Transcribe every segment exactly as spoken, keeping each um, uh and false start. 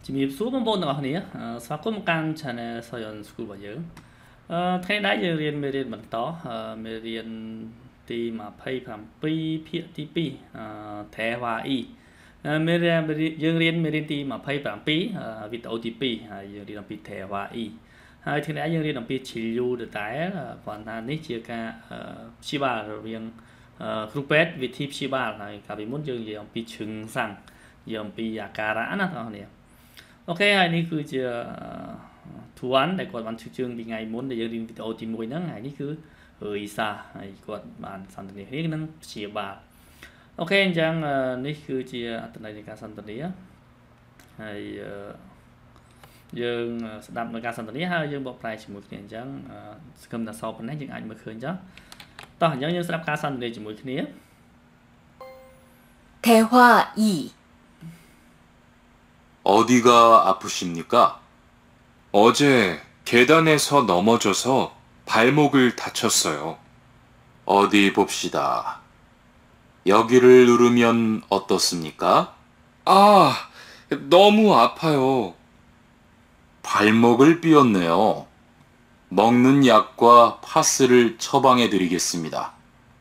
ជំរាបសួរបងប្អូនទាំងអស់គ្នាស្វាគមន៍កាន់ Channel សយ័ន School របស់យើងអឺថ្ងៃនេះយើងរៀនមេរៀនបន្តមេរៀនទីยี่สิบเจ็ดភាគទីtwoអឺ Thevae មេរៀនយើងរៀនមេរៀនទីยี่สิบเจ็ดវីដេអូទីtwoហើយយើងរៀនអំពី Thevae ហើយថ្ងៃនេះយើងរៀនអំពី Chilu ដែរប៉ុន្តែនេះជាការព្យាបាលរវាងគ្រូពេទ្យវិធីព្យាបាលហើយកាលពីមុនយើងនិយាយអំពីឈឹងសាំងនិយាយអំពីអាការៈណាបងប្អូនអូខេហើយនេះគឺជាធួនដែលគាត់បានជួយជើងពីថ្ងៃមុនដែលយើងរៀនវីដេអូទីoneហ្នឹងហើយនេះគឺរិសាហើយគាត់បានសន្ទនាគ្នានឹងព្យាបាលអូខេអញ្ចឹងនេះគឺជាអត្ថន័យនៃការសន្ទនាហើយយើងស្ដាប់នៅការសន្ទនាហើយយើងបកប្រែជាមួយគ្នាអញ្ចឹងសង្ឃឹមថាសោប៉ុណ្ណេះយើងអាចមើលឃើញចុះតោះអញ្ចឹងយើងស្ដាប់ការសន្ទនាជាមួយគ្នា 대화이 어디가 아프십니까? 어제 계단에서 넘어져서 발목을 다쳤어요. 어디 봅시다. 여기를 누르면 어떻습니까? 아, 너무 아파요. 발목을 삐었네요. 먹는 약과 파스를 처방해 드리겠습니다.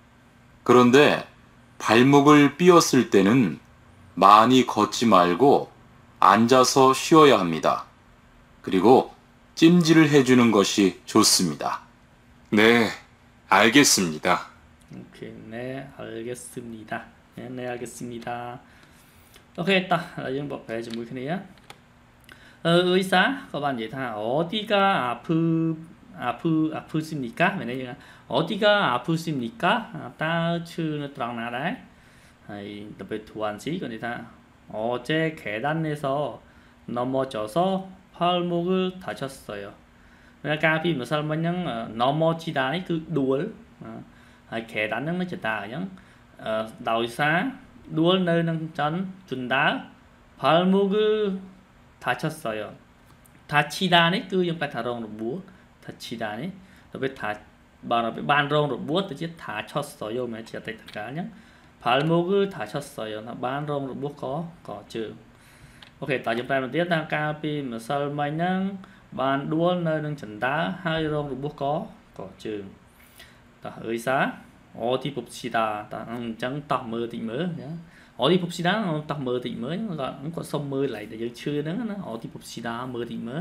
그런데 발목을 삐었을 때는 많이 걷지 말고 앉아서 쉬어야 합니다. 그리고 찜질을 해주는 것이 좋습니다. 네, 알겠습니다. 오케이, 네, 알겠습니다. 네, 네, 알겠습니다. 오케이, 딱,យើងបកប្រែជាមួយគ្នាអឺអ៊ីសាក៏បាននិយាយថា 어디가 아프 아프 아프십니까? មែនទេយើង 어디가 아프십니까? តើឈឺនៅត្រង់ណាដែរហើយទៅពេលធួនស៊ីក៏និយាយថា 어제 계단에서 넘어져서 발목을 다쳤어요.កាលពីម្សិលមិញហ្នឹង 넘어지다 នេះគឺដួលហើយ 계단 ហ្នឹងនៅចតាអញ្ចឹងដោយសារដួលនៅនឹងចន្ទជណ្ដើរ 발목을 다쳤어요. 다치다 នេះគឺយើងបែរថារងរបួស 다치다 នេះដល់ពេលថាបានបានរងរបួសទៅជា 다쳤어요 មែនជាអតីតកាលអញ្ចឹង발목을 다쳤어요.បានរងរបួសក៏ក៏ជើងអូខេតើយើងប្រែមកទៀតថាកាលពីម្សិលមិញហ្នឹងបានដួលនៅនឹងចណ្ដើរហើយរងរបួសក៏ក៏ជើងតោះអើយសាអូទីពុបស៊ីតាតើអញ្ចឹងតោះមើលតិចមើលអូទីពុបស៊ីតាតោះមើលតិចមើលគាត់គាត់សុំមើលឡៃដែលយើងឈឺហ្នឹងណាអូទីពុបស៊ីតាមើលតិចមើល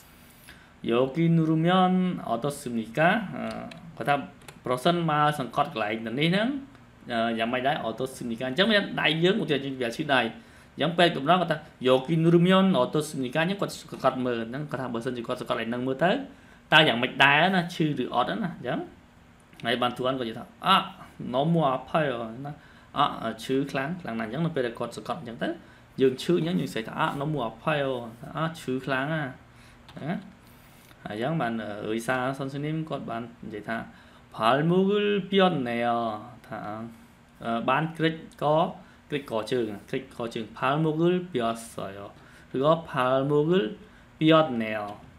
여기 누르면 어떻습니까?គាត់ថាប្រសិនមកសង្កត់កន្លែងនេះហ្នឹងយ៉ាងម៉េចដែរ 어떻습니까? អញ្ចឹងមានដៃយើងឧទាហរណ៍វាឈឺដៃអញ្ចឹងពេលកំណត់គាត់ថា 여기 누르면 어떻습니까? អញ្ចឹងគាត់សង្កត់មើលហ្នឹងគាត់ថាបើសិនជាគាត់សង្កត់កន្លែងហ្នឹងមើលទៅតើយ៉ាងម៉េចដែរណាឈឺឬអត់ណាអញ្ចឹងហើយបានទួនគាត់និយាយថាអ่ะ 너무 아파요 ណាអ่ะឈឺខ្លាំងខ្លាំងណាស់អញ្ចឹងនៅពេលដែលគាត់សង្កត់អញ្ចឹងទៅយើងឈឺអញ្ចឹងយើងនិយាយថាអ่ะ 너무 아파요 អ่ะឈឺខ្លាំងណាណាហើយអញ្ចឹងបានអ៊ីសាសុនស៊ូនីមគាត់បាននិយាយថា 발목을 삐었네요 ថាបានក្រិចកក្រិចកជើងក្រិចកជើង 발목을 삐었어요 ឬក៏ 발목을 삐었네요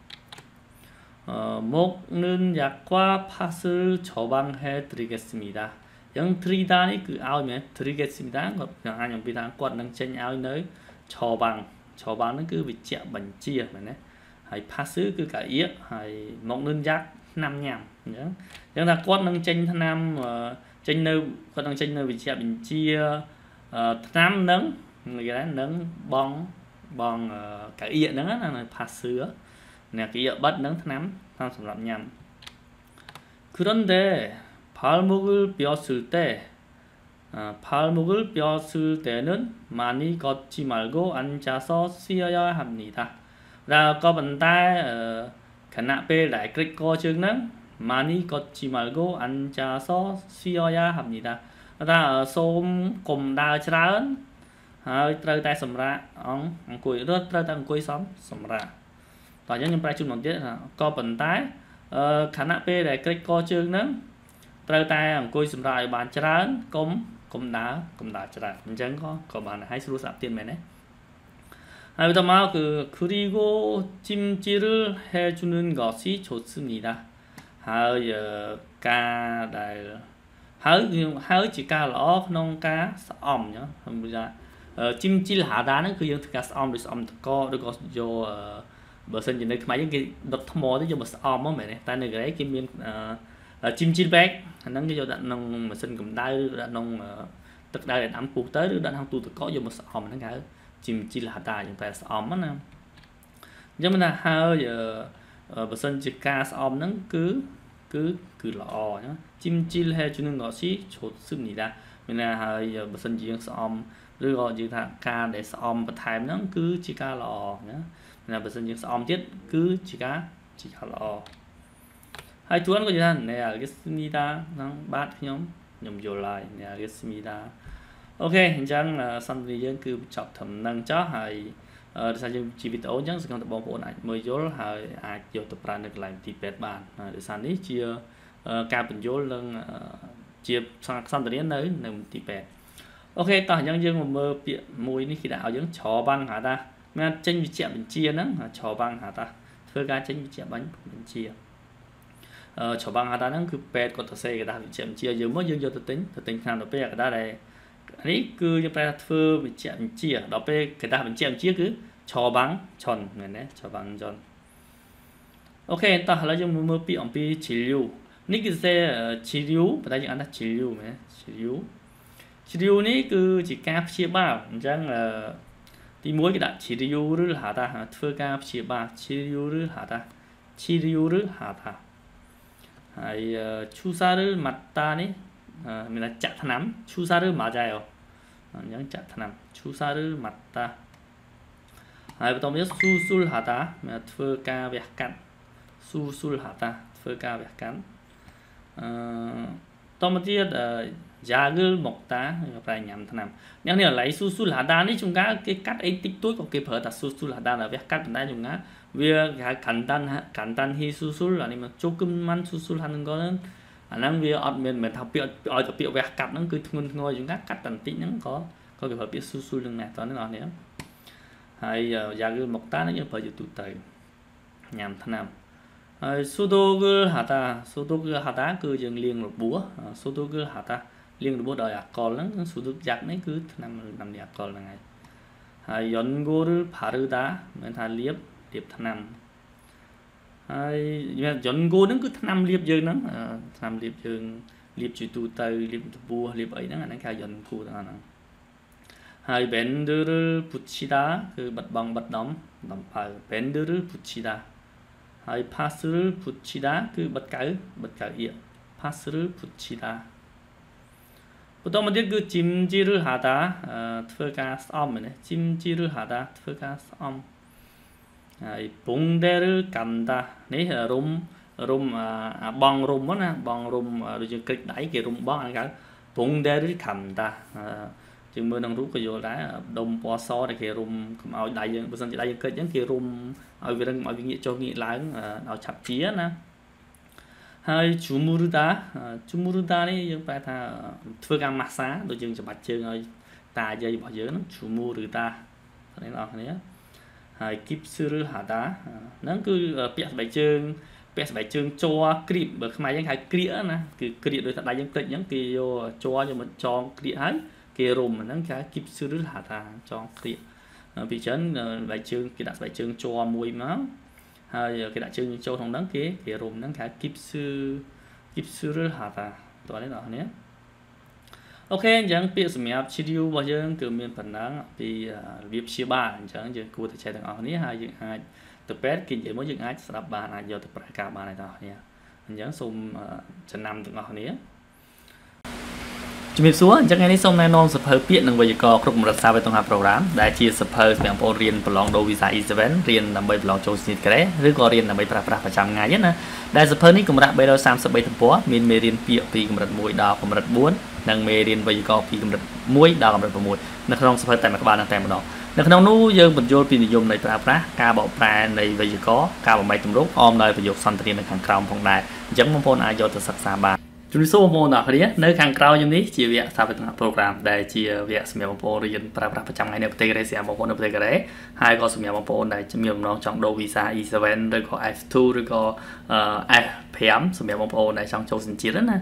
어 먹는 약과 팥을 처방해 드리겠습니다 យ៉ាង 드리다 នេះគឺឲ្យមែន 드리겠습니다 គាត់យ៉ាងអាចអំពីថាគាត់នឹងចេញឲ្យនៅឆបាំងឆបាំងហ្នឹងគឺវិជ្ជបញ្ជាមែនទេហើយ pass គឺកាអៀកហើយមកនឹងយ៉ាក់ថ្នាំញ៉ាំអញ្ចឹងអញ្ចឹងថាគាត់នឹងចេញថ្នាំចេញនៅគាត់នឹងចេញនៅវិជ្ជាបញ្ជាថ្នាំនឹងនិយាយថានឹងបងបងកាអៀកហ្នឹងណា pass អ្នកកាអៀកបិទនឹងថ្នាំថ្នាំសម្រាប់ញ៉ាំ 그런데 발목을 뼈었을 때 발목을 뼈었을 때는 많이 걷지 말고 앉아서 쉬어야 합니다 แล้วក៏ប៉ុន្តែខណៈពេលដែលក្រិចកជើងហ្នឹង 많이 걷지 말고 앉아서 쉬어야 합니다 ថាសូមកុំដើរច្រើនហើយត្រូវតែសម្រាកអង្គុយរត់ត្រូវតែអង្គុយសមសម្រាកតោះអញ្ចឹងខ្ញុំប្រែជូនមកទៀតថាក៏ប៉ុន្តែខណៈពេលដែលក្រិចកជើងហ្នឹងត្រូវតែអង្គុយសម្រាកឲ្យបានច្រើនកុំកុំដើរកុំដើរច្រើនអញ្ចឹងក៏ក៏បានហើយស្រួលស្ដាប់ទៀតមែនទេហើយបន្តមកគឺ 그리고 찜질을 해주는 것이 좋습니다 ហើយការដែលហើយហើយជាការល្អក្នុងការស្អំអញ្ចឹងខ្ញុំនិយាយថា chim chi là hạ đá nó cứ dân thực om được om co được có vô bờ sân gì này máy những cái đợt thâm mò tới vô một om á mẹ này ta này cái đấy kim miên chim chi bét nó cái vô đạn nông mà sân cầm đai đạn nông tất đai để nắm cuộc tới đạn hàng tu tự có vô một om nó cái chim chi là hạ đá những cái om á nè nhưng mà là hai giờ bờ sân chỉ ca om nó cứ cứ cứ lọ nhá chim chi là cho nên nó xí chốt sức nhỉ ra mình là hai giờ bờ sân chỉ om rồi gọi như là ca để om và time nó cứ chỉ ca lò nhá là bờ sân những om tiết cứ chỉ cá chỉ ca lò hai tuấn có gì thế này là cái smida nó bát nhóm nhóm vô lại này là cái smida ok hình chẳng là xong thì dân cứ chọc thầm năng chó hay ờ sao chúng chỉ biết ổn chẳng sự còn tập bóng bộ này mới vô hay ai vô tập ra được lại thì bẹt bàn để sáng đi chia ca bình vô lần chia sang xong tới nơi nằm thì bẹt ok tao nhân dân một mơ bịa mùi ní khi đạo giống chó băng hả ta mà tranh bị chẹo bên chia nó chó băng hả ta thưa ca tranh bị chẹo bánh bên chia ờ chó băng hả ta nó cứ bẹt còn tao xe cái ta bị chẹo chia giờ mới dương vô tự tính tự tính làm được bẹt cái ta này ấy cứ như ta thưa bị chẹo chia đó bẹt cái ta bị chẹo chia cứ chó băng tròn này nè chó băng tròn ok tao là dùng mơ bịa ông bịa chỉ liu ní cái xe chỉ liu và ta dùng ăn là chỉ liu này chỉ liu chiều này cứ chỉ cáp chia ba chẳng là thì mỗi cái đặt chiều rưỡi hả ta thưa cáp chia ba chiều rưỡi hả ta chiều rưỡi hả ta hay chu sa rưỡi mặt ta này mình là chặt nắm chu sa rưỡi 맞아요 những chặt nắm chu sa rưỡi mặt ta hay bắt đầu susul hả ta mình thưa ca vẹt cắn susul hả ta thưa ca vẹt cắn tao mà tiết Jagger một tá phải nhầm thằng nào nếu như lấy su su là đa đấy chúng ta cái cắt ấy tích túi có kịp thời là su su là đa là việc cắt đây chúng ta việc簡単簡単 hi su su là nhưng mà 조금만 su su 하는 거는 anh đang việc ở miền miền học biểu ở tập biểu việc cắt nó cứ ngôn ngôi chúng ta cắt tận tĩnh nó có có kịp thời biết su su lưng này toàn nó nữa hay Jagger một tá nó như phải tụt tới nhầm thằng nào 소독을 하다 소독을 하다 그 dừng liền một búa 소독을 하다 liên được bố đời à còn lắm số được giặc đấy cứ năm năm đẹp còn là ngày hay 연고를 바르다 mình thay liếp liếp tháng năm hay 연고 nó cứ tháng năm liếp dương nó năm liếp dương liếp chữ tu tây liếp bùa liếp ấy nó là cái 연고 đó là hay 밴드를 붙이다 그 bật bóng bật đóng đóng phải 밴드를 붙이다 hay 파스를 붙이다 그 bật cái bật cái ỉa 파스를 붙이다 보통 먼저 그 찜질을 하다 트가 싸움이네 찜질을 하다 트가 싸움 봉대를 감다 này rum rum bong rum đó nè bong rum rồi chừng kịch đẩy kìa rum bong anh cả 봉대를 감다 chừng mưa đang rút cái vô đá đông po so này kìa rum ao đại dương bữa sau chỉ đại dương kịch giống kìa rum ở việt nam mọi việc cho nghĩ lại ao chập chía nè hay 주무르다 주무르다 này chúng ta thà thưa cam massage đôi chân cho bạch chân ơi ta dây bỏ dưới nó 주무르다 này là này hay 깁스를 하다 nó cứ bẹt bạch chân bẹt bạch chân cho clip bởi máy những cái kia nè cứ clip đôi thật đại dân kịch những kia vô cho cho mình cho clip ấy kia rùm mà nó cái 깁스를 하다 cho clip bị chấn bạch chân cái đặt bạch chân cho mùi máu hay cái đại chương châu thông đắng kia thì rùm đắng cả 깁스 깁스를 하다ตัวนี้เนาะเนี่ยโอเคจังเปรียบเสมียบชิดิวบ่ยังคือมีผนังปีเรียบชีบ้านจังจะกูจะใช้ทางออกนี้หายังหาตัวเป็ดกินอย่างมื้อยังหาสำหรับบ้านอาจจะตัวประกาศบ้านในตอนนี้จังซุ่มจะนำทางออกนี้ជំរាបសួរអញ្ចឹងថ្ងៃនេះសូមណែនាំសភៅពាក្យនិងវេយ្យាករណ៍គ្រប់កម្រិតសាស្ត្រក្នុងប្រូក្រាមដែលជាសភៅសម្រាប់បងប្អូនរៀនប្រឡងដូវីសា E សេ븐 រៀនដើម្បីប្រឡងចូលស្នីតក្រេឬក៏រៀនដើម្បីប្រើប្រាស់ប្រចាំថ្ងៃណាដែលសភៅនេះកម្រាស់បីរយសាមសិបបីទំព័រមានមេរៀនពាក្យពីកម្រិតមួយដល់កម្រិតបួននិងមេរៀនវេយ្យាករណ៍ពីកម្រិតមួយដល់កម្រិតប្រាំមួយនៅក្នុងសភៅតែមួយក្បាលតែម្ដងនៅក្នុងនោះយើងបញ្ចូលពីនិយមនៃប្រើប្រាស់ការបកប្រែនៃវេយ្យាករណ៍ការបំបែកទម្រង់អមដោយប្រយោគសន្ទនានៅខាងក្រោមផងដែរអញ្ចឹងបងប្អូនអាចយកទៅសិក្សាបានជំរាបសួរបងប្អូនអ្នកគ្នានៅខាងក្រៅខ្ញុំនេះជាវគ្គសាស្ត្រវិទ្យា program ដែលជាវគ្គសម្រាប់បងប្អូនរៀនប្រើប្រាស់ប្រចាំថ្ងៃនៅប្រទេសកូរ៉េសម្រាប់បងប្អូននៅប្រទេសកូរ៉េហើយក៏សម្រាប់បងប្អូនដែលមានបំណងចង់ដូរវីសា E សេ븐 ឬក៏ F ทู ឬក៏ F ហ្វៃ សម្រាប់បងប្អូនដែលចង់ចូលសញ្ជាតិណា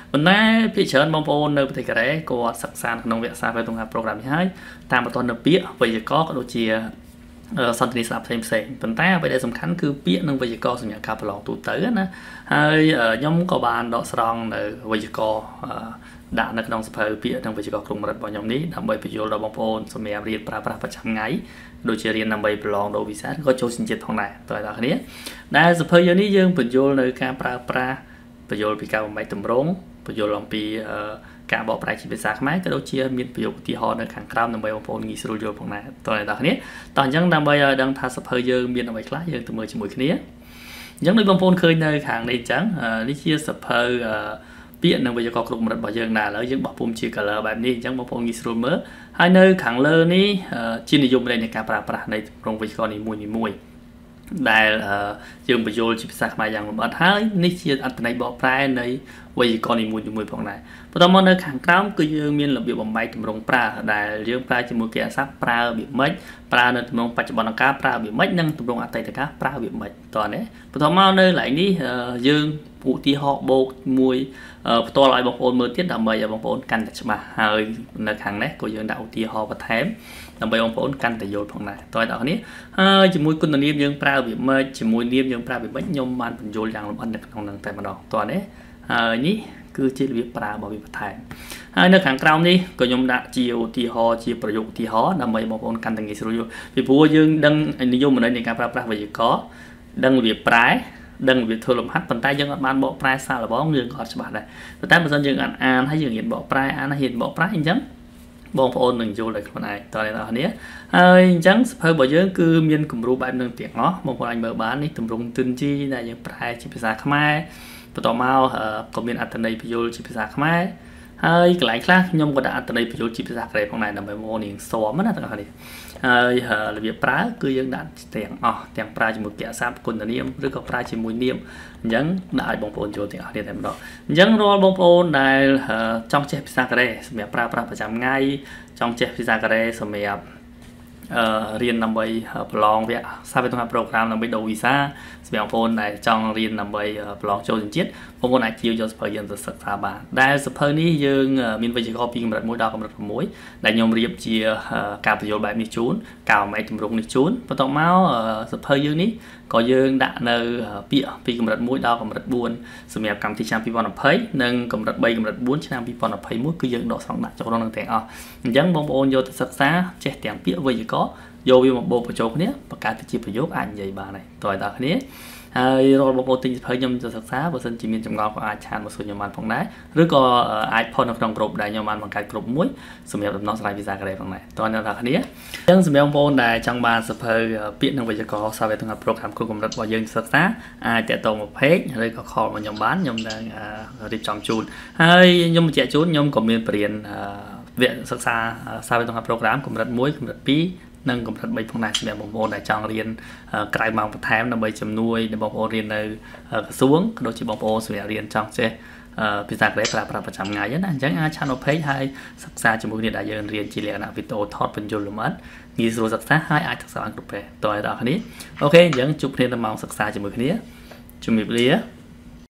ប៉ុន្តែភាគច្រើនបងប្អូននៅប្រទេសកូរ៉េគាត់សិក្សាក្នុងវិទ្យាសាស្ត្រវិទ្យា program នេះហើយតាមបន្តនៅពាក្យវេយ្យាករណ៍ក៏ដូចជាសន្ទនាស្ដាប់ផ្សេងផ្សេងប៉ុន្តែអ្វីដែលសំខាន់គឺពាក្យនិងវេយ្យាករណ៍សម្រាប់ការប្រឡងទូទៅណាហើយខ្ញុំក៏បានដកស្រង់នៅវេយ្យាករណ៍ដាក់នៅក្នុងសភៅពាក្យនិងវេយ្យាករណ៍ក្នុងកម្រិតរបស់ខ្ញុំនេះដើម្បីបញ្យល់ដល់បងប្អូនសម្រាប់រៀនប្រើប្រាស់ប្រចាំថ្ងៃដូចជារៀនដើម្បីប្រឡងដូវីសាក៏ចូលសញ្ជាតិផងដែរតើអ្នកគ្នាដែលសភៅយើងនេះយើងបញ្យល់នៅការប្រើប្រាស់បញ្យល់ពីការបំបែកតម្រងបញ្យល់អំពីការបកប្រែជាភាសាខ្មែរក៏ដូចជាមានប្រយោគឧទាហរណ៍នៅខាងក្រោមដើម្បីបងប្អូនងាយស្រួលយល់ផងដែរតើអ្នកគ្នាតោះអញ្ចឹងដើម្បីឲ្យដឹងថាសភៅយើងមានអ្វីខ្លះយើងទៅមើលជាមួយគ្នាអញ្ចឹងដូចបងប្អូនឃើញនៅខាងនេះអញ្ចឹងនេះជាសភៅពាក្យនិងវេយ្យាករណ៍គ្រប់កម្រិតរបស់យើងដែរឥឡូវយើងបោះពុំជា color បែបនេះអញ្ចឹងបងប្អូនងាយស្រួលមើលហើយនៅខាងលើនេះជានិយមនៃការប្រើប្រាស់នៃទម្រង់វេយ្យាករណ៍នីមួយៗដែលយើងបញ្យល់ជាភាសាខ្មែរយ៉ាងលម្អិតហើយនេះជាអត្ថន័យបកប្រែនៃវេយ្យាករណ៍នីមួយៗផងដែរបន្តមកនៅខាងក្រោមគឺយើងមានរបៀបបំបែកទម្រង់ប្រើដែលយើងប្រើជាមួយគេអាស័ព្ទប្រើរបៀបម៉េចប្រើនៅទម្រង់បច្ចុប្បន្នកាលប្រើរបៀបម៉េចនិងទម្រង់អតីតកាលប្រើរបៀបម៉េចតើណាបន្តមកនៅកន្លែងនេះយើងឧទាហរណ៍បូកមួយផ្ទាល់ឲ្យបងប្អូនមើលទៀតដើម្បីឲ្យបងប្អូនកាន់តែច្បាស់ហើយនៅខាងនេះក៏យើងដាក់ឧទាហរណ៍បន្ថែមដើម្បីបងប្អូនកាន់តែយល់ផងដែរតើអ្នកនរហើយជាមួយគុណនាមយើងប្រើរបៀបម៉េចជាមួយនាមយើងប្រើរបៀបម៉េចខ្ញុំបានបញ្យល់យ៉ាងលម្អិតនៅក្នុងនឹងតែម្ដងតើណាហើយនេះគឺជារបៀបប្រើរបស់វាបន្ថែមហើយនៅខាងក្រោមនេះក៏ខ្ញុំដាក់ជាឧទាហរណ៍ជាប្រយោគឧទាហរណ៍ដើម្បីបងប្អូនកាន់តែងាយស្រួលយល់ពីព្រោះយើងដឹងនិយមន័យនៃការប្រើប្រាស់វេយ្យាករណ៍ដឹងរបៀបប្រែដឹងរបៀបធ្វើលំហាត់ប៉ុន្តែយើងអត់បានបកប្រែសារលបងយើងក៏អត់ច្បាស់ដែរប៉ុន្តែបើសិនយើងអានអានហើយយើងរៀនបកប្រែអានហើយរៀនបកប្រែអញ្ចឹងបងប្អូននឹងយល់ដោយខ្លួនឯងតើអ្នកនរគ្នាហើយអញ្ចឹងសភៅរបស់យើងគឺមានគំរូបែបនឹងទាំងអស់បងប្អូនអាចមើលបាននេះទម្រង់ទិនជីដែលយើងប្រែជាភាសាខ្មែរបន្តមកក៏មានអត្ថន័យពយល់ជាភាសាខ្មែរហើយកន្លែងខ្លះខ្ញុំក៏ដាក់អត្ថន័យពយល់ជាភាសាកូរ៉េផងដែរដើម្បីបងប្អូនរៀនសមណាទាំងអស់នេះហើយរបៀបប្រើគឺយើងដាក់ទាំងអស់ទាំងប្រើជាមួយពាក្យអាស័ព្ទគុណនាមឬក៏ប្រើជាមួយនាមអញ្ចឹងដាក់ឲ្យបងប្អូនយល់ទាំងអស់គ្នាតែម្ដងអញ្ចឹងរាល់បងប្អូនដែលចង់ចេះភាសាកូរ៉េសម្រាប់ប្រើប្រាស់ប្រចាំថ្ងៃចង់ចេះភាសាកូរ៉េសម្រាប់អឺរៀនដើម្បីប្រឡងវគ្គសាស្ត្រវិទ្យា program ដើម្បីដូវីសាសម្រាប់បងប្អូនដែលចង់រៀនដើម្បីប្រឡងចូលសញ្ជាតិបងប្អូនអាចជាយកសភៅយើងទៅសិក្សាបានដែលសភៅនេះយើងមានវេយ្យាករណ៍ពីកម្រិតមួយដល់កម្រិតប្រាំមួយដែលខ្ញុំរៀបជាការបញ្យល់បែបនេះជូនការអំឯកទម្រង់នេះជូនបន្តមកសភៅយើងនេះក៏យើងដាក់នៅពាក្យពីកម្រិតមួយដល់កម្រិតបួនសម្រាប់កម្មវិធីឆ្នាំពីរពាន់ยี่สิบនិងកម្រិតបីកម្រិតបួនឆ្នាំពីរពាន់ยี่สิบเอ็ดគឺយើងដកស្រង់ដាក់ចូលក្នុងនឹងទាំងអស់អញ្ចឹងបងប្អូនយកទៅសិក្សាចេះទាំងពាក្យវេយ្យាករណ៍យកវាមកបូកបញ្ចូលគ្នាបង្កើតទៅជាប្រយោគអាចនិយាយបានហើយតើអ្នកគ្នាហើយរាល់បងប្អូនទិញសភៅខ្ញុំទៅសិក្សាបើសិនជាមានចម្ងល់ក៏អាចឆានមកសួរខ្ញុំបានផងដែរឬក៏អាចផុសនៅក្នុងក្រុមដែលខ្ញុំបានបង្កើតក្រុមមួយសម្រាប់ដំណោះស្រាយភាសាកូរ៉េផងដែរតើអ្នកគ្នាអញ្ចឹងសម្រាប់បងប្អូនដែលចង់បានសភៅពាក្យនិងវេយ្យាករណ៍សាវេទង program គ្រប់កម្រិតរបស់យើងសិក្សាអាចតាក់ទងមក page ឬក៏ call មកខ្ញុំបានខ្ញុំនឹងរៀបចំជូនហើយខ្ញុំបញ្ជាក់ជូនខ្ញុំក៏មានបរិញ្ញាវគ្គសិក្សាសាវេទង program កម្រិតមួយកម្រិតពីរនិងកម្រិតបីផងដែរសម្រាប់បងប្អូនដែលចង់រៀនក្រៅម៉ោងបន្ថែមដើម្បីជំនួយដល់បងប្អូនរៀននៅក្រសួងក៏ដូចជាបងប្អូនសម្រាប់រៀនចង់ចេះភាសាកូរ៉េប្រើប្រាស់ប្រចាំថ្ងៃណាអញ្ចឹងអាច channel page ហើយសិក្សាជាមួយគ្នាដែលយើងរៀនជាលក្ខណៈវីដេអូថតបញ្យលលម្អិតងាយស្រួលសិក្សាហើយអាចសិក្សាបានគ្រប់ពេលតើអ្នកនរគ្នាអូខេអញ្ចឹងជួបគ្នានៅម៉ោងសិក្សាជាមួយគ្នាជំរាបលា